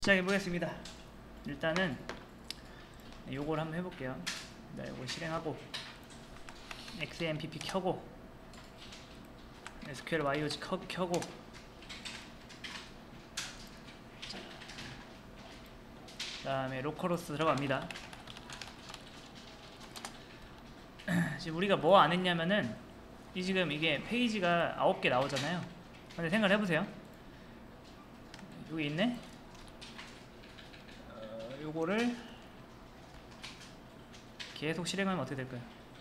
시작해 보겠습니다. 일단은 요걸 한번 해볼게요. 요거 실행하고 XAMPP 켜고 SQL YOG 켜고 그 다음에 로컬호스트 들어갑니다. 지금 우리가 뭐 안 했냐면은 지금 이게 페이지가 9개 나오잖아요. 근데 생각을 해보세요. 여기 있네. 요거를 계속 실행하면 어떻게 될까요?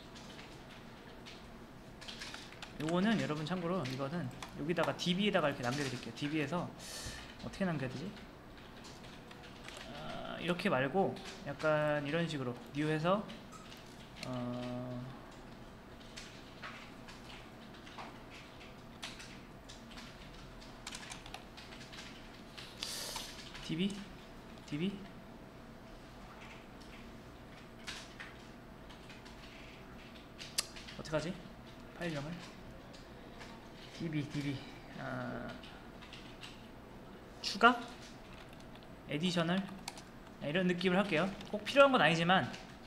요거는 여러분 참고로 이거는 여기다가 DB에다가 이렇게 남겨드릴게요. DB에서 어떻게 남겨야 되지? 이렇게 말고 약간 이런 식으로 뉴해서 DB 어떡하지? 파일명을 DB 추가? 에디셔널? 이런 느낌을 할게요. 꼭 필요한 건 아니지만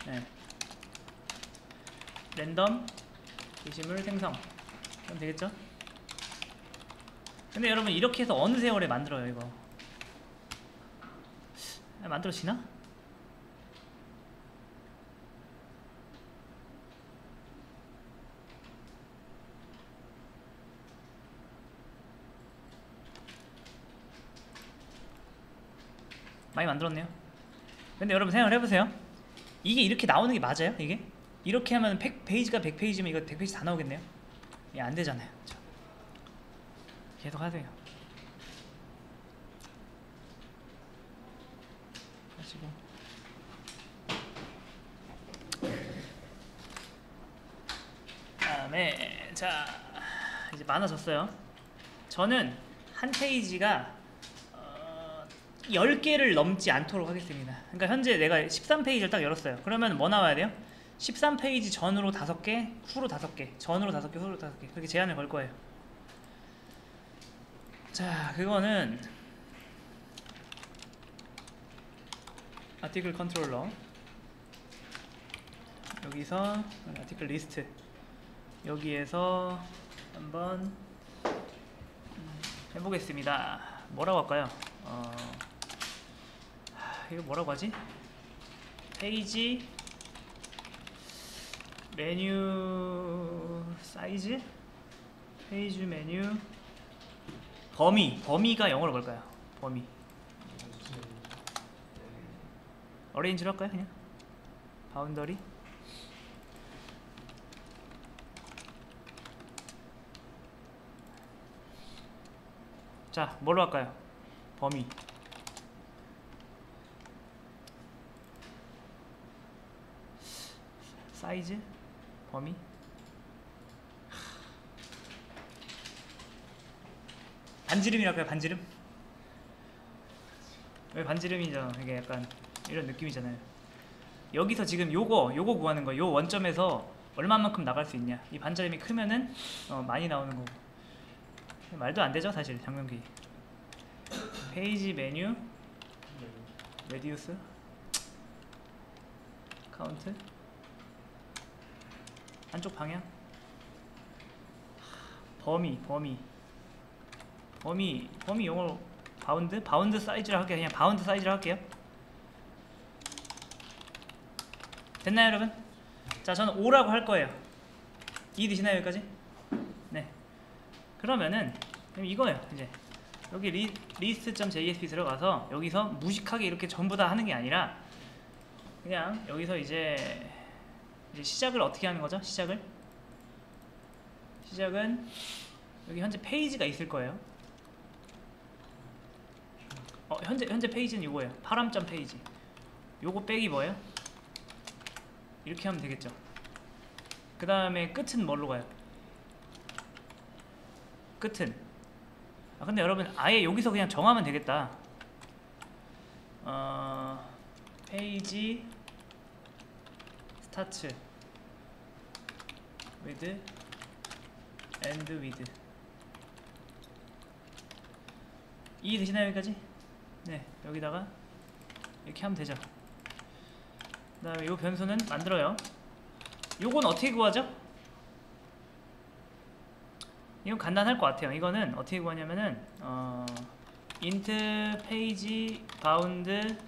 랜덤 게시물 생성 그럼 되겠죠? 근데 여러분 이렇게 해서 어느 세월에 만들어요 이거? 만들어지나? 많이 만들었네요. 근데 여러분 생각을 해보세요. 이게 이렇게 나오는 게 맞아요? 이게? 이렇게 하면 페이지가 100페이지면 이거 100페이지 다 나오겠네요? 예, 안 되잖아요. 그쵸? 계속 하세요. 하시고 다음에 자 이제 많아졌어요. 저는 한 페이지가 10개를 넘지 않도록 하겠습니다. 그러니까 현재 내가 13페이지를 딱 열었어요. 그러면 뭐 나와야 돼요? 13페이지 전으로 5개, 후로 5개, 전으로 5개, 후로 5개 그렇게 제한을 걸 거예요. 자, 그거는 아티클 컨트롤러 여기서 아티클 리스트 여기에서 한번 해보겠습니다. 뭐라고 할까요? 이거 뭐라고 하지? 페이지 메뉴 사이즈? 페이지 메뉴 범위가 영어로 뭘까요? 범위 어레인지로 할까요? 그냥 바운더리 자 뭘로 할까요? 범위 사이즈 범위 반지름이랄까요? 반지름? 왜 반지름이죠? 이게 약간 이런 느낌이잖아요. 여기서 지금 요거 구하는 거예요. 요 원점에서 얼마만큼 나갈 수 있냐. 이 반지름이 크면은 많이 나오는 거고. 말도 안 되죠, 사실 장면기. 페이지 메뉴 레디우스 카운트 한쪽 방향 범위 영어로 바운드 사이즈를 할게요. 그냥 바운드 사이즈를 할게요. 됐나요 여러분? 자 저는 5라고 할 거예요. 이해되시나요 여기까지? 네. 그러면은 이거예요. 이제 여기 list.jsp 들어가서 여기서 무식하게 이렇게 전부 다 하는 게 아니라 그냥 여기서 이제 시작을 어떻게 하는 거죠? 시작은 여기 현재 페이지가 있을 거예요. 현재 페이지는 이거예요. 파람점 페이지. 요거 빼기 뭐예요? 이렇게 하면 되겠죠. 그 다음에 끝은 뭘로 가요? 끝은 근데 여러분 아예 여기서 그냥 정하면 되겠다. 페이지 스타트 with end with 이해되시나요 여기까지? 네, 여기다가 이렇게 하면 되죠. 그 다음에 이 변수는 만들어요. 요건 어떻게 구하죠? 이건 간단할 것 같아요. 이거는 어떻게 구하냐면은 int page bound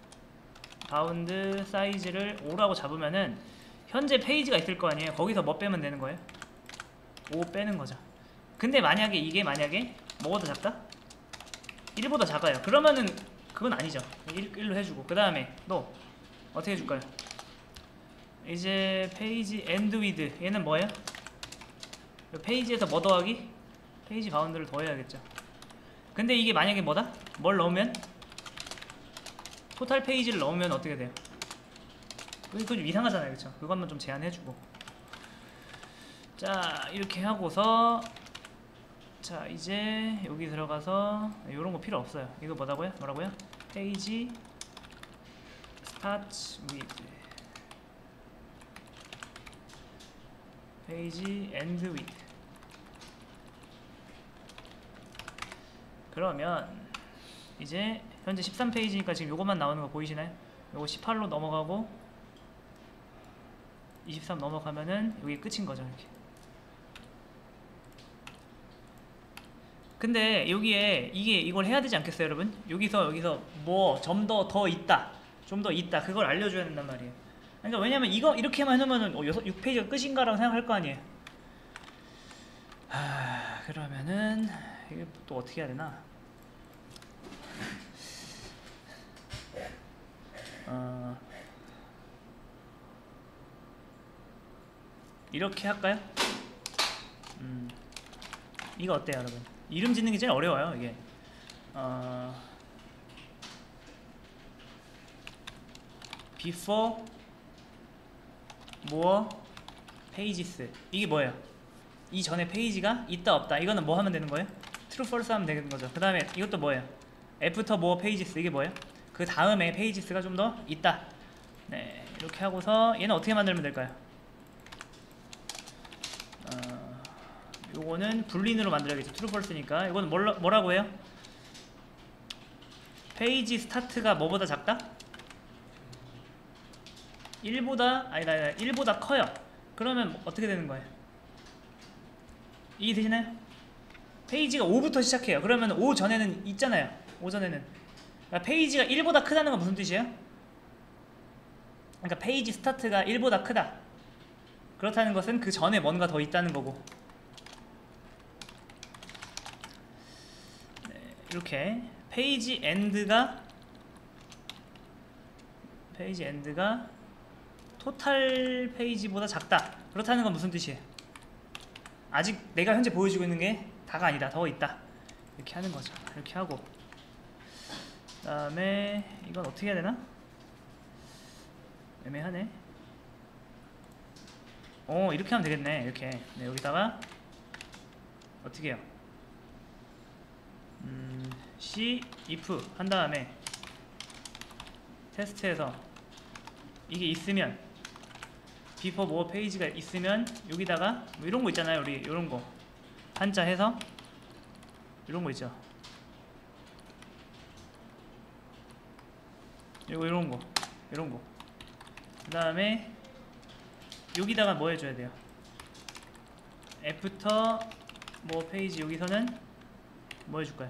사이즈를 5라고 잡으면은 현재 페이지가 있을 거 아니에요. 거기서 뭐 빼면 되는 거예요? 5 빼는 거죠. 근데 만약에 이게 뭐보다 작다? 1보다 작아요. 그러면은 그건 아니죠. 1로 해주고 그 다음에 또 어떻게 해줄까요? 이제 페이지 end with 얘는 뭐예요? 페이지에서 뭐 더하기? 페이지 바운드를 더해야겠죠. 근데 이게 만약에 뭐다? 뭘 넣으면? 토탈 페이지를 넣으면 어떻게 돼요? 그건 좀 이상하잖아요, 그쵸? 그것만 좀 제한해주고. 자, 이렇게 하고서 자, 이제 여기 들어가서 이런 거 필요 없어요. 이거 뭐라고요? 페이지 start with 페이지 end with. 그러면 이제 현재 13페이지니까 지금 요것만 나오는 거 보이시나요? 요거 18로 넘어가고 23 넘어가면은 여기 끝인 거죠. 이렇게. 근데 여기에 이걸 해야 되지 않겠어요, 여러분? 여기서 뭐 좀 더 있다, 좀 더 있다, 그걸 알려줘야 된단 말이에요. 그러니까 왜냐면 이거 이렇게만 해놓으면은 6페이지가 끝인가라고 생각할 거 아니에요. 그러면은 이게 또 어떻게 해야 되나? 이렇게 할까요? 이거 어때요, 여러분? 이름 짓는 게 제일 어려워요, 이게. before more pages. 이게 뭐예요? 이 전에 페이지가 있다 없다. 이거는 뭐 하면 되는 거예요? true false 하면 되는 거죠. 그 다음에 이것도 뭐예요? after more pages. 이게 뭐예요? 그 다음에 pages가 좀 더 있다. 네, 이렇게 하고서 얘는 어떻게 만들면 될까요? 요거는 불린으로 만들어야겠죠. true false니까. 이거는 뭐라고 해요? 페이지 스타트가 뭐보다 작다? 1보다 커요. 그러면 어떻게 되는 거예요? 이해되시나요? 페이지가 5부터 시작해요. 그러면 5 전에는 있잖아요. 5 전에는. 그러니까 페이지가 1보다 크다는 건 무슨 뜻이에요? 그러니까 페이지 스타트가 1보다 크다. 그렇다는 것은 그 전에 뭔가 더 있다는 거고. 네, 이렇게 페이지 엔드가 토탈 페이지보다 작다. 그렇다는 건 무슨 뜻이에요? 아직 내가 현재 보여주고 있는 게 다가 아니다. 더 있다. 이렇게 하는 거죠. 이렇게 하고 그 다음에 이건 어떻게 해야 되나? 애매하네. 이렇게 하면 되겠네. 이렇게. 네, 여기다가 어떻게 해요? C if 한 다음에 테스트에서 이게 있으면 before more 페이지가 있으면 여기다가 뭐 이런 거 있잖아요. 우리 이런 거 한자 해서 이런 거 있죠. 이런 거 그 다음에 여기다가 뭐 해줘야 돼요? after more 페이지 여기서는 뭐 해줄까요?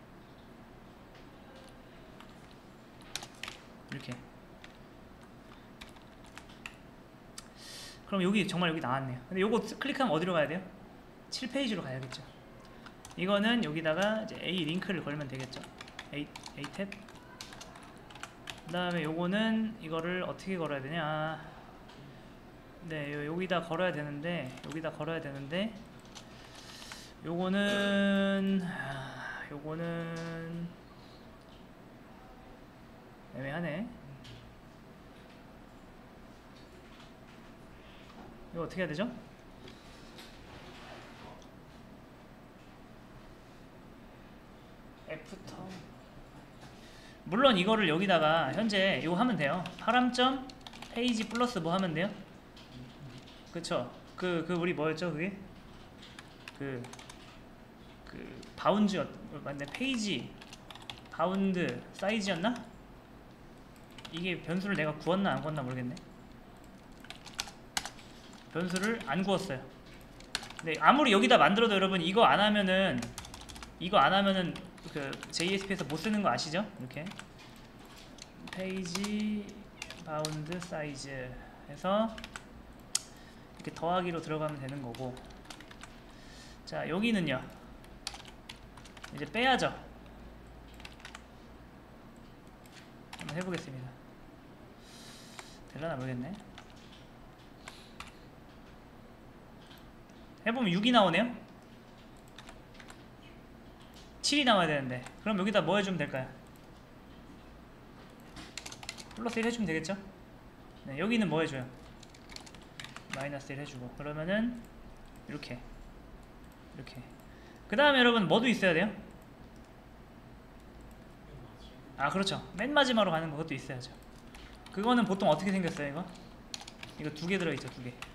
이렇게. 그럼 여기 정말 여기 나왔네요. 근데 요거 클릭하면 어디로 가야 돼요? 7페이지로 가야겠죠. 이거는 여기다가 이제 A 링크를 걸면 되겠죠. A 탭. 그 다음에 요거는 이거를 어떻게 걸어야 되냐. 네, 여기다 걸어야 되는데 요거는 애매하네. 이거 어떻게 해야 되죠? 애프터. 물론 이거를 여기다가 현재 이거 하면 돼요. 파람점 페이지 플러스 뭐 하면 돼요? 그쵸? 그 우리 뭐였죠 그게? 그 바운즈 맞네. 페이지 바운드 사이즈였나? 이게 변수를 내가 구웠나 안 구웠나 모르겠네. 변수를 안 구웠어요. 근데 아무리 여기다 만들어도 여러분 이거 안 하면은 그 JSP에서 못 쓰는 거 아시죠? 이렇게 페이지 바운드 사이즈 해서 이렇게 더하기로 들어가면 되는 거고. 자, 여기는요 이제 빼야죠. 한번 해보겠습니다. 될라나 모르겠네. 해보면 6이 나오네요. 7이 나와야 되는데 그럼 여기다 뭐 해주면 될까요? 플러스 1 해주면 되겠죠? 네, 여기는 뭐 해줘요? 마이너스 1 해주고. 그러면은 이렇게 그 다음에 여러분 뭐도 있어야 돼요? 아, 그렇죠. 맨 마지막으로 가는 거 그것도 있어야죠. 그거는 보통 어떻게 생겼어요? 이거 두 개 들어있죠. 두 개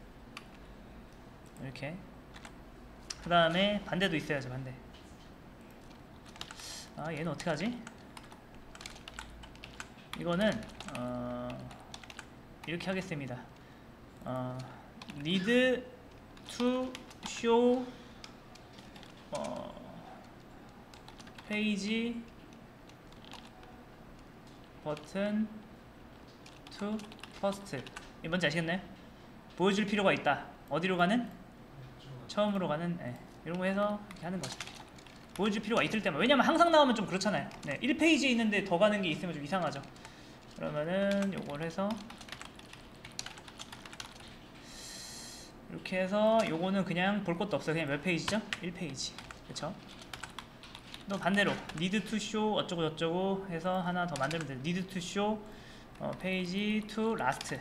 이렇게. 그 다음에 반대도 있어야죠. 반대. 아, 얘는 어떻게 하지? 이거는 이렇게 하겠습니다. need to show page button to first. 이 뭔지 아시겠나요? 보여줄 필요가 있다. 어디로 가는? 처음으로 가는. 이런 거 해서 이렇게 하는 거죠. 보여줄 필요가 있을 때만. 왜냐면 항상 나오면 좀 그렇잖아요. 1페이지에 있는데 더 가는 게 있으면 좀 이상하죠. 그러면은 요걸 해서 이렇게 해서 요거는 그냥 볼 것도 없어요. 그냥 몇 페이지죠? 1페이지. 그쵸? 또 반대로 need to show 어쩌고 저쩌고 해서 하나 더 만들면 돼요. need to show page to last.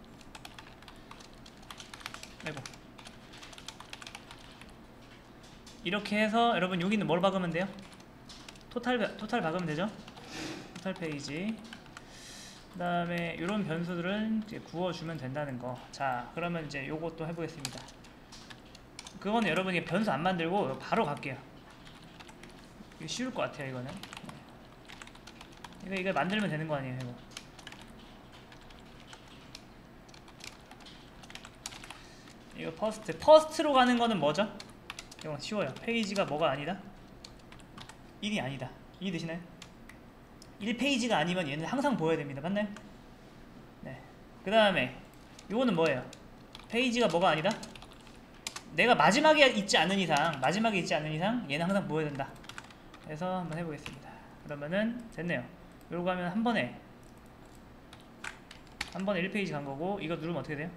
아이고. 이렇게 해서 여러분 여기는 뭘 박으면 돼요? 토탈 박으면 되죠? 토탈 페이지. 그 다음에 이런 변수들은 이제 구워주면 된다는 거. 자, 그러면 이제 요것도 해보겠습니다. 그거는 여러분이 변수 안 만들고 바로 갈게요. 이거 쉬울 것 같아요. 이거는 이거 만들면 되는 거 아니에요? 이거 퍼스트로 가는 거는 뭐죠? 이건 쉬워요. 페이지가 뭐가 아니다? 1이 아니다. 이해되시나요? 1페이지가 아니면 얘는 항상 보여야 됩니다. 맞나요? 네. 그 다음에 요거는 뭐예요? 페이지가 뭐가 아니다? 내가 마지막에 있지 않은 이상 얘는 항상 보여야 된다. 그래서 한번 해보겠습니다. 그러면은 됐네요. 요거 하면 한 번에 1페이지 간 거고, 이거 누르면 어떻게 돼요?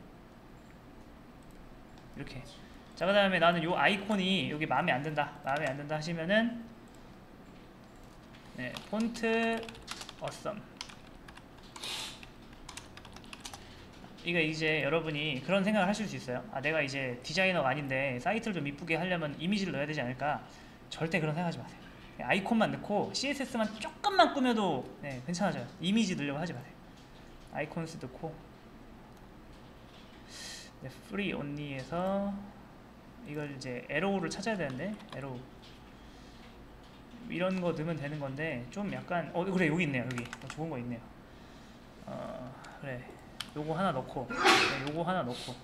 이렇게. 자, 그 다음에 나는 요 아이콘이 여기 마음에 안 든다 하시면은 폰트 어썸. 이거 이제 여러분이 그런 생각을 하실 수 있어요. 아, 내가 이제 디자이너가 아닌데 사이트를 좀 이쁘게 하려면 이미지를 넣어야 되지 않을까? 절대 그런 생각하지 마세요. 아이콘만 넣고 CSS만 조금만 꾸며도 괜찮아져요. 이미지 넣으려고 하지 마세요. 아이콘스 넣고 free only에서 이걸 이제 에로우를 찾아야 되는데, 에로우 이런 거 넣으면 되는 건데 좀 약간 그래, 여기 있네요. 여기 좋은 거 있네요. 그래, 요거 하나 넣고 요거 하나 넣고.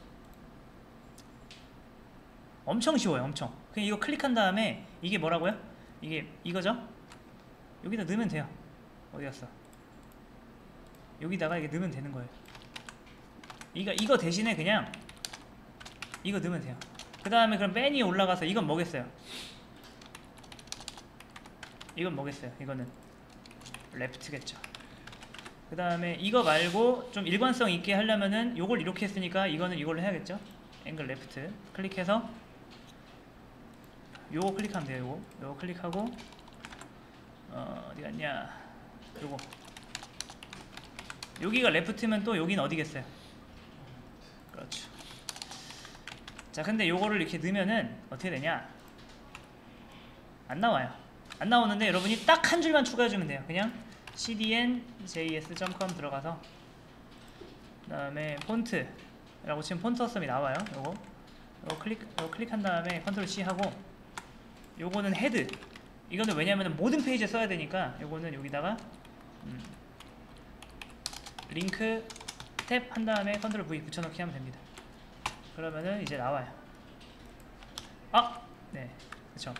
엄청 쉬워요. 엄청. 그냥 이거 클릭한 다음에 이게 뭐라고요? 이거죠? 여기다 넣으면 돼요. 어디 갔어? 여기다가 이게 넣으면 되는 거예요. 이거 대신에 그냥 이거 넣으면 돼요. 그 다음에 그럼 맨 위에 올라가서 이건 뭐겠어요? 이거는 레프트겠죠. 그 다음에 이거 말고 좀 일관성 있게 하려면은 요걸 이렇게 했으니까 이거는 이걸로 해야겠죠. 앵글 레프트 클릭해서 요거 클릭하면 돼요. 요거 클릭하고 어디 갔냐, 요거. 여기가 레프트면 또 여기는 어디겠어요? 그렇죠. 자, 근데 요거를 이렇게 넣으면은 어떻게 되냐? 안 나와요. 안 나오는데 여러분이 딱 한 줄만 추가해주면 돼요. 그냥 cdnjs.com 들어가서 그 다음에 폰트라고 치면 폰트 어썸이 나와요. 요거 클릭한 다음에 컨트롤 C 하고, 요거는 헤드 이거는 왜냐면은 모든 페이지에 써야 되니까 이거는 여기다가 링크 탭 한 다음에 컨트롤 V 붙여넣기 하면 됩니다. 그러면은 이제 나와요. 아! 네, 그쵸.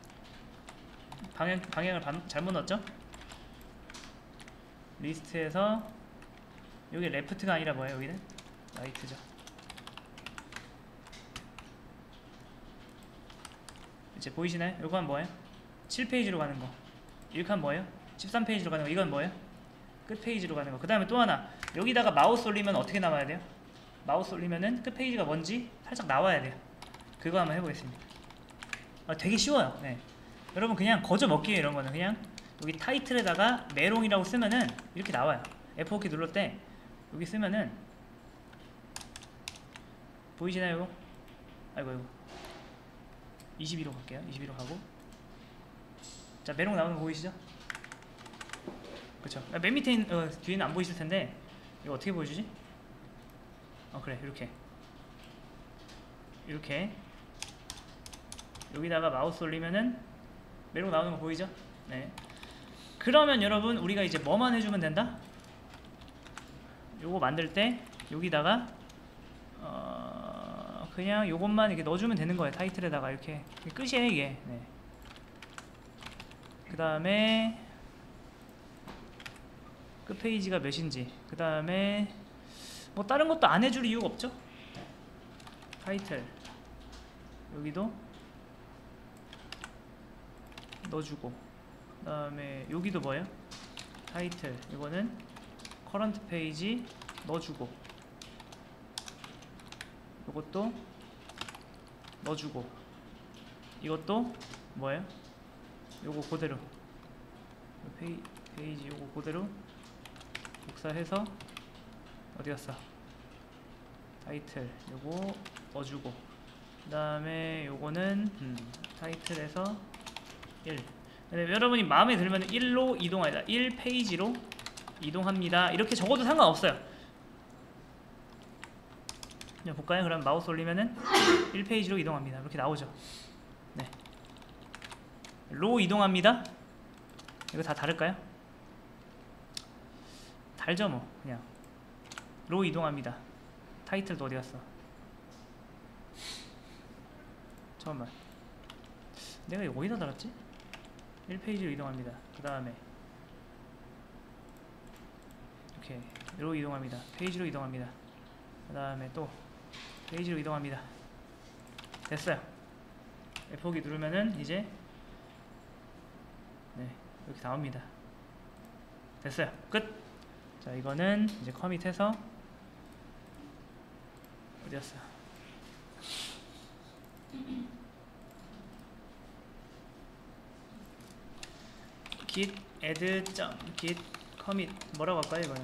방향을 잘못 넣었죠? 리스트에서 여기 레프트가 아니라 뭐예요? 여기는 라이트죠. 이제 보이시나요? 요건 뭐예요? 7페이지로 가는 거. 이렇게 하면 뭐예요? 13페이지로 가는 거. 이건 뭐예요? 끝 페이지로 가는 거. 그 다음에 또 하나, 여기다가 마우스 올리면 어떻게 나와야 돼요? 마우스 올리면은 끝 페이지가 뭔지 살짝 나와야 돼요. 그거 한번 해보겠습니다. 되게 쉬워요. 네. 여러분 그냥 거저 먹기예요. 이런 거는 그냥 여기 타이틀에다가 메롱이라고 쓰면은 이렇게 나와요. F4키 눌렀을 때 여기 쓰면은 보이시나요? 이거? 아이고 22로 갈게요. 22로 가고, 자 메롱 나오는 거 보이시죠? 그쵸. 맨 밑에 뒤에는 안 보이실 텐데 이거 어떻게 보여주지? 그래, 이렇게 여기다가 마우스 올리면은 메롱 나오는 거 보이죠? 네. 그러면 여러분 우리가 이제 뭐만 해주면 된다? 요거 만들 때 여기다가 그냥 요것만 이렇게 넣어주면 되는 거예요. 타이틀에다가 이렇게 끝이에요 이게. 네. 그 다음에 끝 페이지가 몇인지, 그 다음에 뭐 다른 것도 안 해줄 이유가 없죠? 타이틀 여기도 넣어주고, 그 다음에 여기도 뭐예요? 타이틀 이거는 커런트 페이지 넣어주고, 이것도 넣어주고, 이것도 뭐예요? 요거 그대로 페이지 요거 그대로 복사해서 어디 갔어? 타이틀 요거 넣어주고, 그 다음에 요거는 타이틀에서 1. 여러분이 마음에 들면 1로 이동합니다. 1페이지로 이동합니다. 이렇게 적어도 상관없어요. 그냥 볼까요? 그럼 마우스 올리면은 1페이지로 이동합니다. 이렇게 나오죠. 네. 로 이동합니다. 이거 다 다를까요? 달죠 뭐. 그냥 로 이동합니다. 타이틀도 어디 갔어? 잠깐만, 내가 이거 어디다 달았지? 1페이지로 이동합니다. 그 다음에 이렇게 로 이동합니다. 페이지로 이동합니다. 그 다음에 또 페이지로 이동합니다. 됐어요. F4키 누르면은 이제 이렇게 나옵니다. 됐어요. 끝. 자, 이거는 이제 커밋해서 어디였어? git add git commit 뭐라고 할까요? 이거는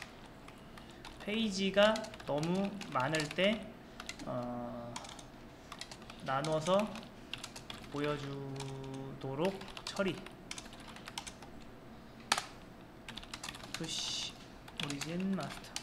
페이지가 너무 많을 때 나눠서 보여주도록 처리. push origin master